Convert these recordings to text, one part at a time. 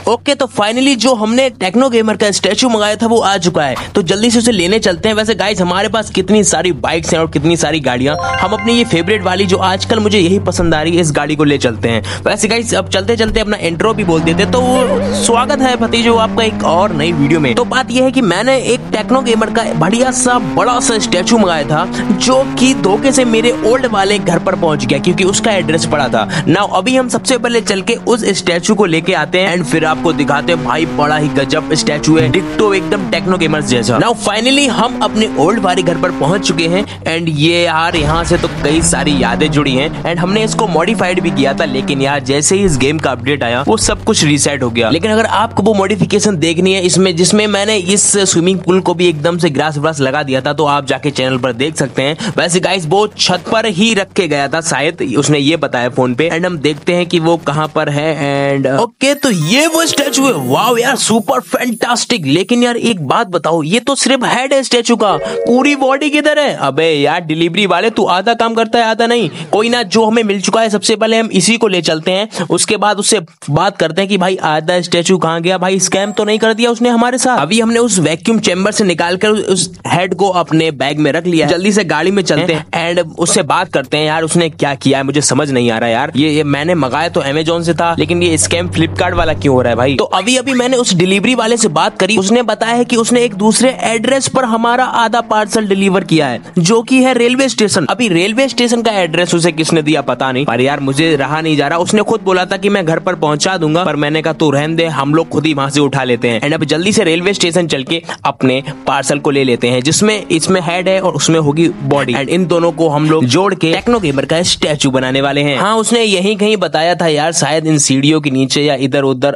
Okay तो finally जो हमने टेक्नो गेमर का स्टैचू मंगाया था वो आ चुका है, तो जल्दी से उसे लेने चलते हैं। वैसे गाइस हमारे पास कितनी सारी बाइक्स हैं और कितनी सारी गाड़ियां, हम अपनी ये फेवरेट वाली जो आजकल मुझे यही पसंद आ रही है इस गाड़ी को ले चलते हैं। वैसे गाइस अब चलते चलते अपना इंट्रो भी बोल देते, तो स्वागत है भतीजो आपका एक और नई वीडियो में। तो बात यह है कि मैंने एक टेक्नो गेमर का बढ़िया सा बड़ा सा स्टैचू मंगाया था जो कि धोखे से मेरे ओल्ड वाले घर पर पहुंच गया क्योंकि उसका एड्रेस पड़ा था। नाउ अभी हम सबसे पहले चल के उस स्टैचू को लेके आते हैं एंड फिर आपको दिखाते हैं। भाई बड़ा ही गजब स्टैचू है, डिट्टो एकदम टेक्नो गेमर्स जैसा। नाउ फाइनली हम अपने ओल्ड वाले घर पर पहुंच चुके हैं एंड ये यार यहाँ से तो कई सारी यादें जुड़ी हैं एंड हमने इसको मॉडिफाइड भी किया था, लेकिन यार जैसे ही इस गेम का अपडेट आया वो सब कुछ रीसेट हो गया। लेकिन अगर आपको वो मॉडिफिकेशन देखनी है इसमें जिसमें मैंने इस स्विमिंग पूल को भी एकदम से ग्रास व्रास लगा दिया था, तो आप जाके चैनल पर देख सकते हैं। वैसे गाइस वो छत पर ही रख के गया था शायद, उसने ये बताया फोन पे एंड हम देखते हैं कि वो कहाँ पर है। एंड ओके तो ये वो स्टैचू है। वाओ यार सुपर फैंटास्टिक। लेकिन यार एक बात बताओ, ये तो सिर्फ हेड है स्टैचू का, पूरी बॉडी किधर है? अबे यार डिलीवरी वाले तू आधा काम करता है आधा नहीं। कोई ना, जो हमें मिल चुका है सबसे पहले हम इसी को ले चलते हैं, उसके बाद उससे बात करते हैं कि भाई आधा स्टैचू कहाँ गया, भाई स्कैम तो नहीं कर दिया उसने हमारे साथ। अभी हमने उस वैक्यूम चेंबर से निकालकर उस हेड को अपने बैग में रख लिया। जल्दी से गाड़ी में चलते हैं एंड उससे बात करते हैं यार उसने क्या किया है, मुझे समझ नहीं आ रहा यार। ये मैंने मंगाया तो अमेजोन से था, लेकिन ये स्कैम फ्लिपकार्ट वाला क्यों हो रहा है भाई? तो अभी मैंने उस डिलीवरी वाले से बात करी, उसने बताया है कि उसने एक दूसरे एड्रेस पर हमारा आधा पार्सल डिलीवर किया है जो कि है रेलवे स्टेशन। अभी रेलवे स्टेशन का एड्रेस उसे किसने दिया पता नहीं, पर यार मुझे रहा नहीं जा रहा। उसने खुद बोला था कि मैं घर पर पहुंचा दूंगा, पर मैंने कहा तू रहने दे, हम लोग खुद ही वहां से उठा लेते हैं। एंड अब जल्दी से रेलवे स्टेशन चल के अपने पार्सल को ले लेते हैं जिसमें इसमें हेड है और उसमें होगी बॉडी एंड इन दोनों को हम लोग जोड़ के टेक्नो गेमर का स्टैचू बनाने वाले हैं। हाँ उसने यहीं कहीं बताया था यार, शायद इन सीढ़ियों के नीचे या इधर उधर।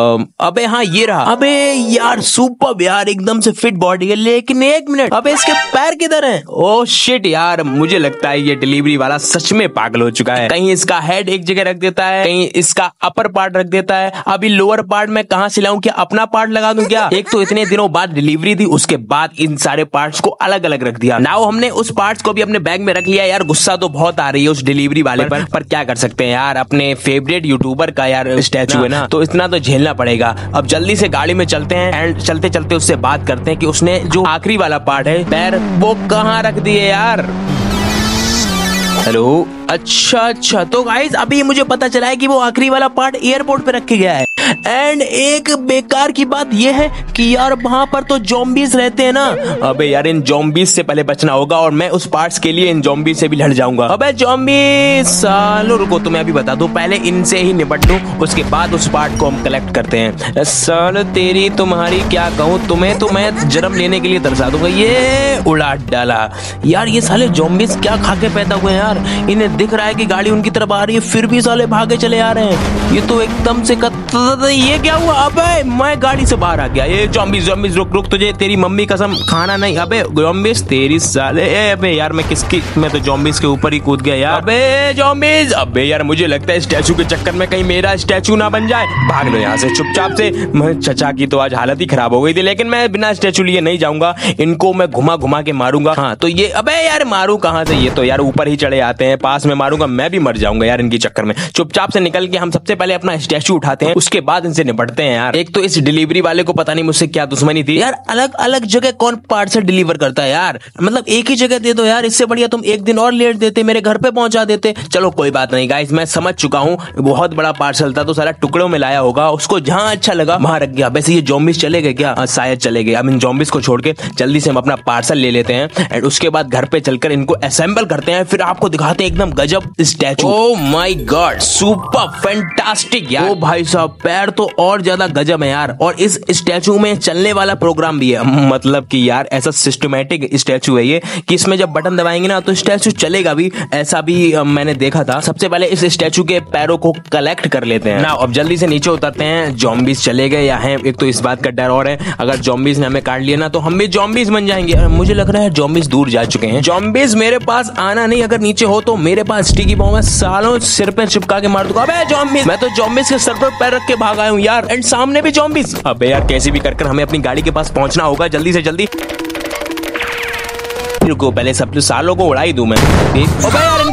अबे हाँ ये रहा। अबे यार सुपर यार, एकदम से फिट बॉडी है। लेकिन एक मिनट, अबे इसके पैर किधर हैं? ओह शिट यार, मुझे लगता है ये डिलीवरी वाला सच में पागल हो चुका है। कहीं इसका हेड एक जगह रख देता है, कहीं इसका अपर पार्ट रख देता है। अभी लोअर पार्ट में कहाँ से लाऊं? क्या अपना पार्ट लगा दूं क्या? एक तो इतने दिनों बाद डिलीवरी थी, उसके बाद इन सारे पार्ट्स को अलग अलग रख दिया। नाउ हमने उस पार्ट्स को भी अपने बैग में रख लिया। यार गुस्सा तो बहुत आ रही है उस डिलीवरी वाले पर क्या कर सकते हैं यार, अपने फेवरेट यूट्यूबर का यार स्टैचू है ना, तो इतना तो झेलना पड़ेगा। अब जल्दी से गाड़ी में चलते हैं एंड चलते चलते उससे बात करते हैं कि उसने जो आखिरी वाला पार्ट है पैर वो कहाँ रख दिए यार। हेलो, अच्छा तो गाइस अभी मुझे पता चला है कि वो आखिरी वाला पार्ट एयरपोर्ट पे रख गया है। एंड एक बेकार की बात यह है कि यार वहां पर तो ज़ॉम्बीज रहते हैं ना। अबे यार इन ज़ॉम्बीज से पहले बचना होगा और मैं उस पार्ट्स के लिए इन ज़ॉम्बीज से भी लड़ जाऊंगा। अबे ज़ॉम्बीज सालो, रुको तुम्हें अभी बता दूं, पहले इनसे ही निपट लूं, उसके बाद उस पार्ट को हम कलेक्ट करते हैं। सालो तेरी तुम्हारी क्या कहूं, तुम्हें तो मैं जन्म लेने के लिए दर्शा दूंगा। ये उड़ा डाला यार, ये साले ज़ॉम्बीज क्या खा के पैदा हुए यार। इन्हें दिख रहा है कि गाड़ी उनकी तरफ आ रही है फिर भी साले भागे चले आ रहे हैं। ये तो एकदम से ये क्या हुआ? अबे मैं गाड़ी से बाहर आ गया। ये ज़ॉम्बीज रुक तुझे तेरी मम्मी कसम खाना नहीं। अबे ज़ॉम्बीज तेरी साले, अबे यार मैं तो ज़ॉम्बीज के ऊपर ही कूद गया यार। अबे ज़ॉम्बीज, अबे यार मुझे लगता है स्टैचू के चक्कर में कहीं मेरा स्टैचू ना बन जाए। भाग लो यहाँ से चुपचाप से। चचा की तो आज हालत ही खराब हो गई थी, लेकिन मैं बिना स्टैचू लिए नहीं जाऊंगा, इनको मैं घुमा घुमा के मारूंगा। हाँ तो ये, अबे यार मारू कहाँ से, ये तो यार ऊपर ही चढ़े आते हैं, पास में मारूंगा मैं भी मर जाऊंगा यार इनके चक्कर में। चुपचाप से निकल के हम सबसे पहले अपना स्टैचू उठाते हैं, उसके बाद इनसे निपटते हैं यार। एक तो इस डिलीवरी वाले को पता नहीं मुझसे क्या दुश्मनी थी यार, अलग अलग जगह कौन पार्सल डिलीवर करता है यार, मतलब एक ही जगह दे दो यार। इससे बढ़िया तुम एक दिन और लेट देते, मेरे घर पे पहुंचा देते। चलो कोई बात नहीं गाइस, मैं समझ चुका हूँ, बहुत बड़ा पार्सल था तो सारा टुकड़ों में लाया होगा, उसको जहां अच्छा लगा वहां रख गया। वैसे ये ज़ॉम्बीज चले गए क्या? शायद चले गए। अब इन ज़ॉम्बीज को छोड़ के जल्दी से हम अपना पार्सल ले लेते हैं एंड उसके बाद घर पे चलकर इनको असेंबल करते हैं, फिर आपको दिखाते हैं एकदम गजब statue. Oh my god super fantastic यार। ओ भाई साहब पैर तो और ज्यादा गजब है यार, और इस स्टैचू में चलने वाला प्रोग्राम भी है, मतलब कि यार ऐसा सिस्टमैटिक स्टैचू है ये कि इसमें जब बटन दबाएंगे ना तो स्टैचू चलेगा भी, ऐसा भी मैंने देखा था। सबसे पहले इस स्टैचू के पैरों को कलेक्ट कर लेते हैं ना। अब जल्दी से नीचे उतरते हैं। ज़ॉम्बीज चले गए या हैं, एक तो इस बात का डर और है, अगर ज़ॉम्बीज ने हमें काट लिया ना तो हम भी ज़ॉम्बीज बन जाएंगे। मुझे लग रहा है ज़ॉम्बीज दूर जा चुके हैं। ज़ॉम्बीज मेरे पास आना नहीं, अगर नीचे हो तो मेरे पास स्टिकी बॉम्ब है, सालों सिर पे चिपका के मार दूंगा। अबे ज़ॉम्बीज, मैं तो ज़ॉम्बीज के सर पर पैर रख के भाग आया हूँ यार, एंड सामने भी ज़ॉम्बीज। अबे यार कैसे भी कर हमें अपनी गाड़ी के पास पहुंचना होगा, जल्दी से जल्दी। रुको पहले सब सालों को उड़ा ही दूं मैं। अबे यार इनके चक्कर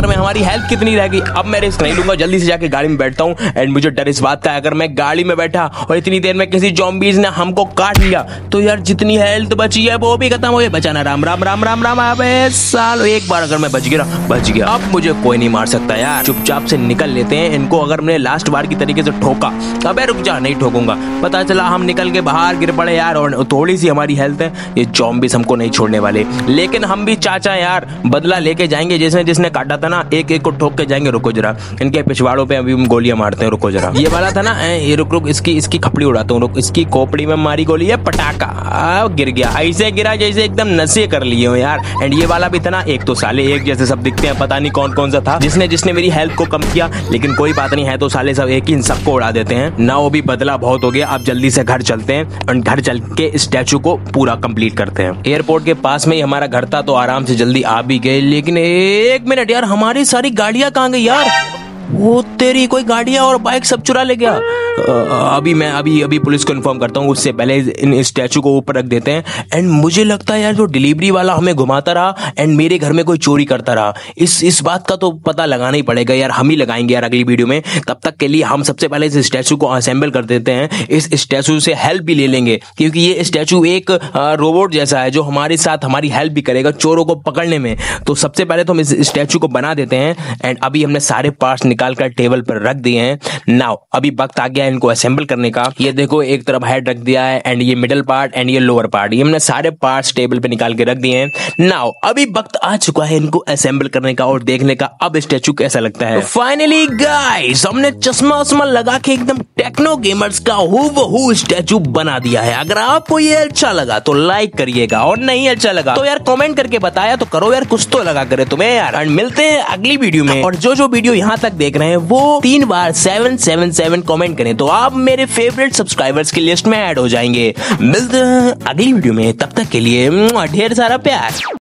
चक्कर में हमारी हेल्थ कितनी रह गई। अब मैं रिस्क नहीं लूंगा, जल्दी से जाके गाड़ी में बैठता हूँ। एंड मुझे डर इस बात का है, अगर मैं गाड़ी में बैठा और इतनी देर में किसी ज़ॉम्बीज़ ने हमको काट लिया तो यार जितनी हेल्थ बची है वो भी खत्म हो गई। बचाना राम राम राम राम राम। अबे साल एक बार अगर मैं बच गया, अब मुझे कोई नहीं मार सकता यार। चुपचाप से निकल लेते हैं इनको। अगर मैंने लास्ट बार की तरीके से ठोका, अबे रुक जा, नहीं ठोकूंगा। पता चला हम निकल के बाहर गिर पड़े यार, और थोड़ी सी हमारी हेल्थ है, ये ज़ॉम्बीज़ हमको नहीं छोड़ने वाले। लेकिन हम भी चाचा यार बदला लेके जाएंगे, जिसने काटा था ना, एक एक को ठोक के जाएंगे। रुको जरा, इनके पिछवाड़ों पे अभी हम गोलियां मारते हैं। रुको जरा, ये वाला था ना, ये रुक इसकी खपड़ी उड़ाता हूँ। रुक, इसकी खोपड़ी में मारी गोली है, पटाखा गिर गया। ऐसे गिरा जैसे एकदम नशे कर लिए हो यार। एंड ये वाला भी था ना, एक तो साले एक जैसे सब दिखते हैं, पता नहीं कौन सा था जिसने मेरी हेल्थ को कम किया। लेकिन कोई बात नहीं है, तो साले सब एक ही, इन सबको उड़ा देते हैं ना। वो भी बदला बहुत हो गया। अब जल्दी से घर चलते हैं और घर चल के स्टैचू को पूरा कंप्लीट करते हैं। एयरपोर्ट के पास में ही हमारा घर था, तो आराम से जल्दी आ भी गए। लेकिन एक मिनट यार, हमारी सारी गाड़ियां कहाँ गई यार? वो तेरी, कोई गाड़ियां और बाइक सब चुरा ले गया। अभी पुलिस को इन्फॉर्म करता हूँ। उससे पहले इन स्टैचू को ऊपर रख देते हैं। एंड मुझे लगता है यार, जो डिलीवरी वाला हमें घुमाता रहा एंड मेरे घर में कोई चोरी करता रहा, इस बात का तो पता लगाना ही पड़ेगा यार। हम ही लगाएंगे यार अगली वीडियो में। तब तक के लिए हम सबसे पहले इस स्टैचू को असेंबल कर देते हैं। इस स्टैचू से हेल्प भी ले लेंगे, क्योंकि ये स्टैचू एक रोबोट जैसा है जो हमारे साथ हमारी हेल्प भी करेगा चोरों को पकड़ने में। तो सबसे पहले तो हम इस स्टैचू को बना देते हैं। एंड अभी हमने सारे पार्ट्स निकाल कर टेबल पर रख दिए हैं। नाउ अभी वक्त आ गया इनको असेंबल करने का। ये देखो, एक तरफ हेड रख दिया है, एंड ये मिडिल पार्ट एंड ये लोअर पार्ट, ये हमने सारे पार्ट्स टेबल पे निकाल के रख दिए हैं। नाउ अभी वक्त आ चुका है इनको असेंबल करने का और देखने का अब स्टैचू कैसा लगता है। फाइनली गाइस, हमने चश्मा वश्मा लगा के एकदम टेक्नो गेमर्स का हूबहू स्टैचू बना दिया है। अगर आपको ये अच्छा लगा तो लाइक करिएगा, और नहीं अच्छा लगा तो यार कमेंट करके बताया तो करो यार, कुछ तो लगा करे तुम्हें यार। और मिलते हैं अगली वीडियो में। और जो वीडियो यहाँ तक देख रहे हैं वो 3 बार 777 कमेंट करें तो आप मेरे फेवरेट सब्सक्राइबर्स की लिस्ट में ऐड हो जाएंगे। मिलते हैं अगली वीडियो में, तब तक के लिए ढेर सारा प्यार।